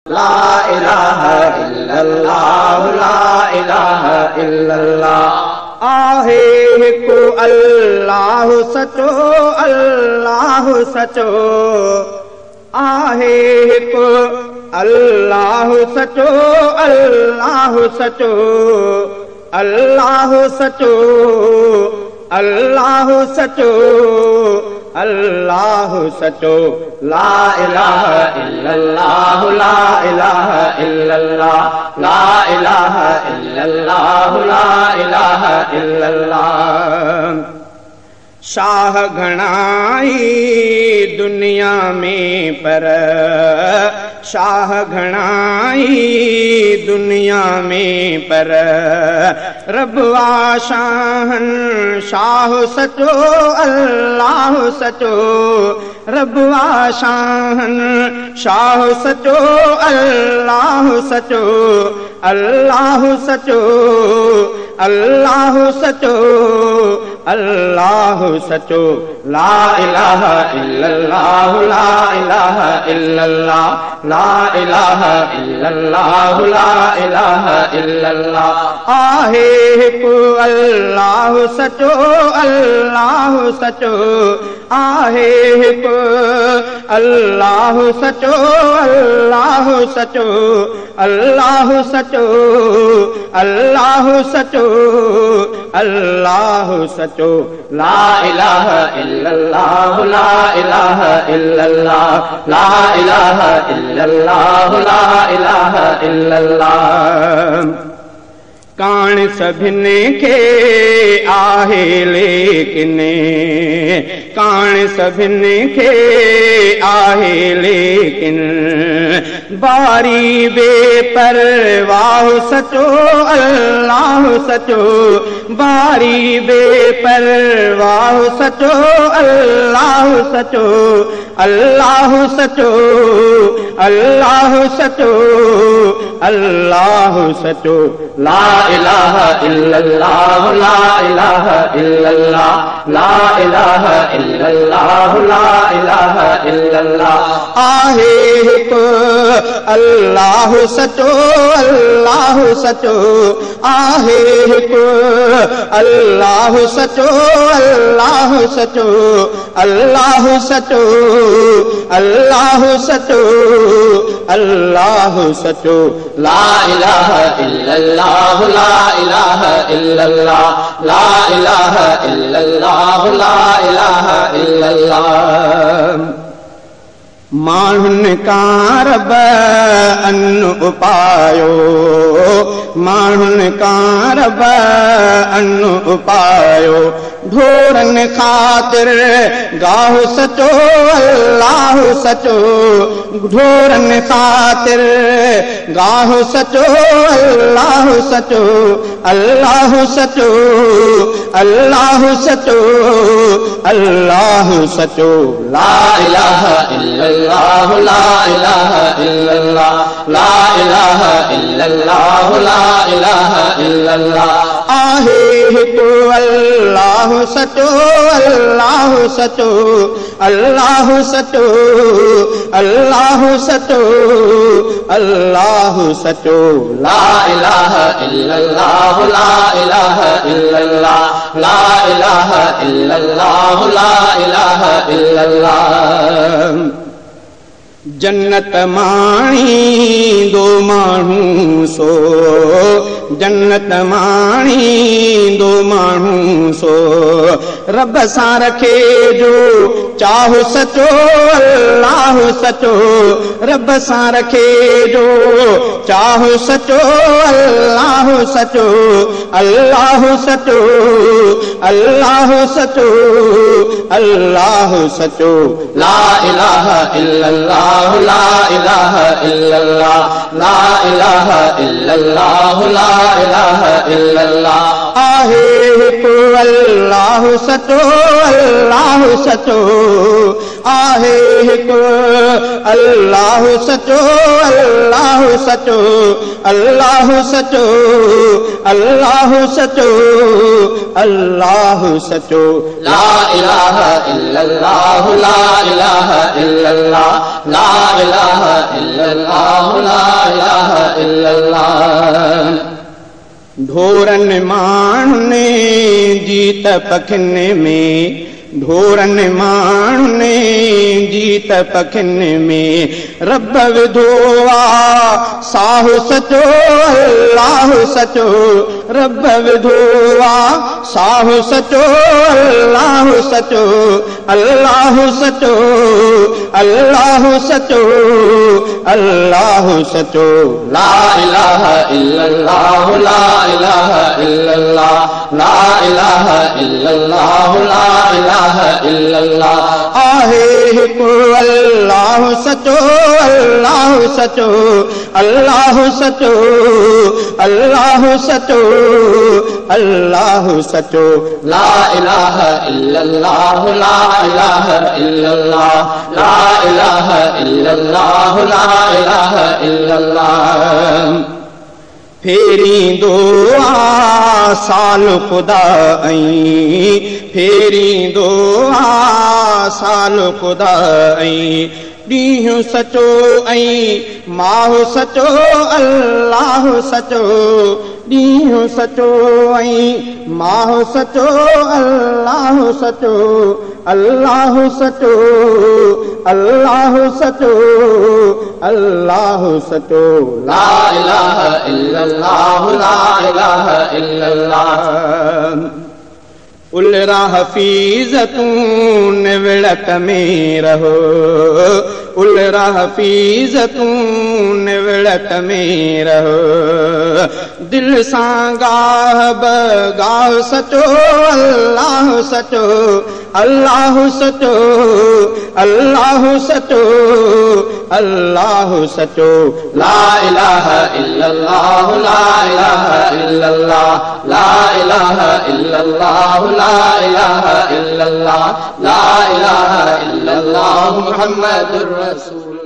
ला इलाहा इल्लल्लाह ला इलाहा इल्लल्लाह। आहे हिकु अल्लाह सचो अल्लाह सचो, आहे हिकु अल्लाह सचो अल्लाह सचो, अल्लाह सचो अल्लाह सचो अल्लाह सचो। ला इलाहा इल्लल्लाह ला इलाहा इल्लल्लाह ला इलाहा इल्लल्लाह ला इलाहा इल्लल्लाह। शाह घणाई दुनिया में पर, शाह घणाई दुनिया में पर, रबवा शाहन शाह सचो अल्लाह सचो, रबवा शाहन शाह सचो अल्लाह सचो, अल्लाह सचो अल्लाह सचो अल्लाह सचो। ला इलाहा इल्लल्लाह ला इलाहा इल्लल्लाह ला इलाहा इल्लल्लाह ला इलाहा इल्लल्लाह। आहे हिकु अल्लाह सचो अल्लाह सचो, आहे हिकु अल्लाह सचो अल्लाह सचो, अल्लाह सचो अल्लाह सचो अल्लाह सचो। ला इलाहा इल्लल्लाह ला इलाहा इल्लल्लाह ला इलाहा इल्लल्लाह ला इलाहा इल्लल्लाह। कान सभिनी खे आहे लेकिन, कान सभिनी खे आहे लेकिन, बारी बेपरवाह सचो अल्लाह सचो, बारी बेपरवाह सचो अल्लाह सचो, अल्लाह सचो अल्लाह सचो अल्लाह सचो। ला इलाहा इल्लल्लाह ला इलाहा इल्लल्लाह ला इलाहा इल्लल्लाह ला इलाहा इल्लल्लाह। आहे हिकु अल्लाह सचो अल्लाह सचो, आहे हिकु अल्लाह सचो अल्लाह सचो, अल्लाह सचो अल्लाह सचो अल्लाह सचो। ला इलाहा इल्लल्लाह ला इलाहा इल्लल्लाह ला इलाहा इल्लल्लाह ला इलाहा इल्लल्लाह। माण्हुनि कां रब अन्न उपायो, माण्हुनि कां रब अन्न उपायो, ढोरनि ख़ातिर गाह सचो अल्लाह सचो, ढोरनि ख़ातिर गाह सचो अल्लाह सचो, अल्लाह सचो अल्लाह सचो अल्लाह सचो। ला इलाहा इल्लल्लाह ला इलाहा इल्लल्लाह ला इलाहा इल्लल्लाह ला इलाहा इल्लल्लाह। आहे हिकु अल्लाह सचो अल्लाह सचो, अल्लाह सचो अल्लाह सचो अल्लाह सचो। ला इलाहा इल्लल्लाह ला इलाहा इल्लल्लाह ला इलाहा इल्लल्लाह ला इलाहा इल्लल्लाह। जन्नत माणी दो माण्हू सो, जन्नत माणी दो माण्हू सो, रब सां रखे जो चाहु सचो अल्लाह सचो, रब सां रखे जो चाहु सचो अल्लाह सचो, अल्लाह सचो अल्लाह सचो अल्लाह सचो। ला इलाहा इल्लल्लाह ला इलाहा इल्लल्लाह ला इलाहा इल्लल्लाह ला इलाहा इल्लल्लाह। आहे हिकु अल्लाह सचो अल्लाह सचो, आहे हिकु अल्लाह सचो अल्लाह अल्लाह सचो, अल्लाह सचो, अल्लाह सचो, अल्लाह सचो। ला इलाहा इल्लल्लाह, ला इलाहा इल्लल्लाह, ला इलाहा इल्लल्लाह, ला इलाहा इल्लल्लाह। ढोरन माण्हुनि जीत पखियुनि में, ढोरन माण्हुनि जीत पखियुनि में रब विधो आ साहु सचो, अल्लाह सचो, रब विधो आ साहु सचो, अल्लाह सचो, अल्लाह सचो, अल्लाह सचो, अल्लाह सचो। ला इलाहा इल्लल्लाह, ला इलाहा इल्लल्लाह, ला इलाहा इल्लल्लाह, ला इलाहा इल्लल्लाह। आहे हिकु अल्लाह सचो, अल्लाह सचो, अल्लाह सचो, अल्लाह सचो, अल्लाह सचो। ला इलाहा इल्लल्लाह, ला इलाहा इल्लल्लाह, ला इलाहा इल्लल्लाह, ला इलाहा इल्लल्लाह। फेरींदो आ साल खुदा ऐं, फेरींदो आ साल खुदा ऐं, ॾींहुं सचो ऐं माहु सचो, अल्लाह सचो, ॾींहुं सचो ऐं माहु सचो, अल्लाह सचो, अल्लाह सचो, अल्लाह सचो, अल्लाह सचो। ला इलाहा इल्लल्लाह, ला इलाहा इल्लल्लाह। उलरा हफीज़ तूं निवड़त में रहो, उलरा हफीज़ तूं निवड़त में रहो, दिल सां गाह बगाह सचो, अल्लाह सचो, अल्लाह सचो, अल्लाह सचो, अल्लाह सचो। ला इलाहा इल्लल्लाह, ला इलाहा इल्लल्लाह, ला इलाहा इल्लल्लाह, ला इलाहा इल्लल्लाह, ला इलाहा इल्लल्लाह, मुहम्मदुर रसूल।